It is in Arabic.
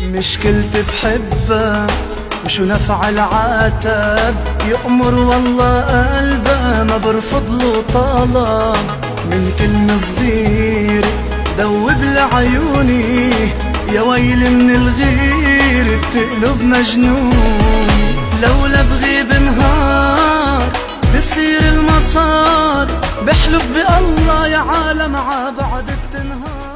مشكلتي بحبها وشو نفع العتاب، يأمر والله قلبه ما برفض له طلب. من كلمة صغيرة دوب لعيوني، يا ويلي من الغير بتقلب مجنون. لولا بغيب نهار بصير المسار، بحلف بالله يا عالم عبعد بتنهار.